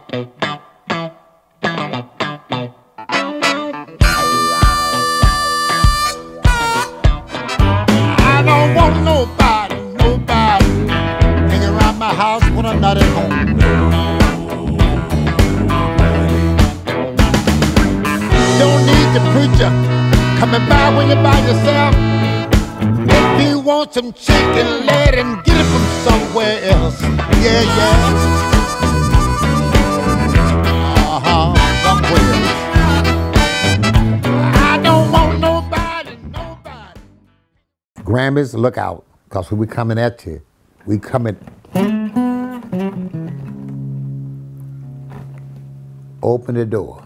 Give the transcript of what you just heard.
I don't want nobody hanging around my house when I'm not at home. Don't need the preacher coming by when you're by yourself. If you want some chicken, let him get it from somewhere else. Yeah, yeah. Somewhere. I don't want nobody. Grammys, look out, because when we coming at you, we coming. Open the door.